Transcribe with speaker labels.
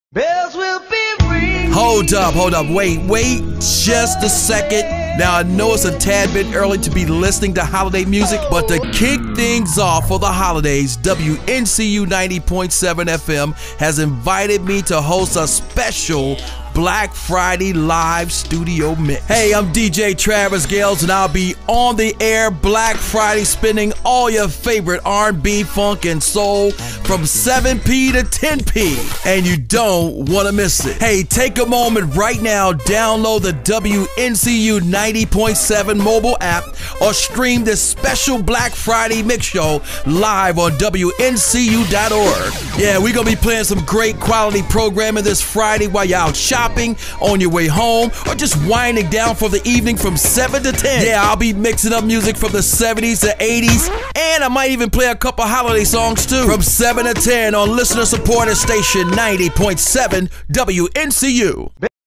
Speaker 1: Bells will be ringing.
Speaker 2: Hold up, wait just a second. Now I know it's a tad bit early to be listening to holiday music, but to kick things off for the holidays, WNCU 90.7 FM has invited me to host a special Black Friday live studio mix. Hey, I'm DJ Travis Gales, and I'll be on the air Black Friday spinning all your favorite R&B, funk, and soul from 7p to 10p, and you don't want to miss it. Hey, take a moment right now, download the WNCU 90.7 mobile app, or stream this special Black Friday mix show live on WNCU.org. Yeah, we're going to be playing some great quality programming this Friday while you're out shopping, on your way home, or just winding down for the evening from 7 to 10. Yeah, I'll be mixing up music from the 70s to 80s, and I might even play a couple holiday songs too. From 7 to 10 on listener-supported station 90.7 WNCU.